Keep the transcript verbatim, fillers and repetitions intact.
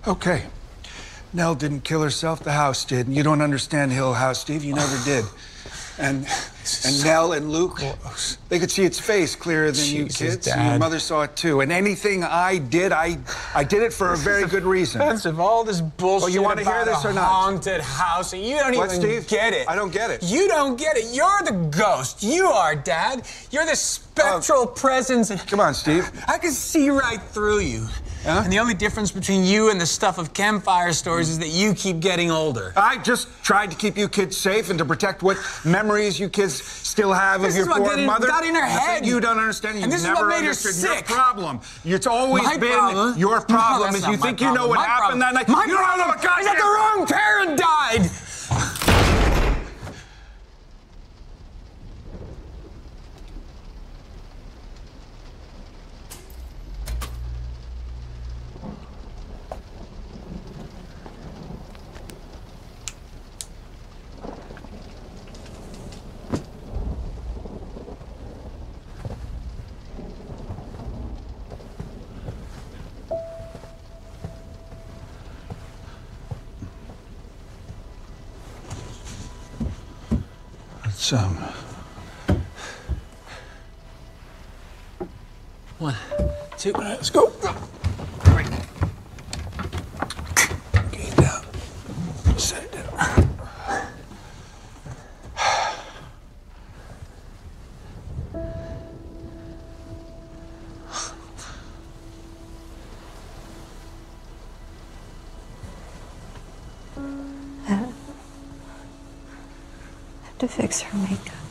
Okay. Nell didn't kill herself, the house did. And you don't understand Hill House, Steve. You never did. And and Nell and Luke, they could see its face clearer than you kids. And your mother saw it too. And anything I did, I I did it for a very good reason. Expensive. All this bullshit. Oh, you want to hear this or not? Haunted house. You don't What, even Steve? get it. I don't get it. You don't get it. You're the ghost. You are, Dad. You're the spectral uh, presence. Come on, Steve. I can see right through you. Huh? And the only difference between you and the stuff of campfire stories is that you keep getting older. I just tried to keep you kids safe and to protect what memories you kids still have this of your poor in, mother. Got in her head. You don't understand. You've and this never is what made understood her sick. Your problem. It's always my been problem? your problem. No, is you think problem. you know what my happened problem. that night. My you don't know what problem is that the wrong parent died. Let's, um... One, two, all right, let's go. three. Okay, down. Set it down. To fix her makeup.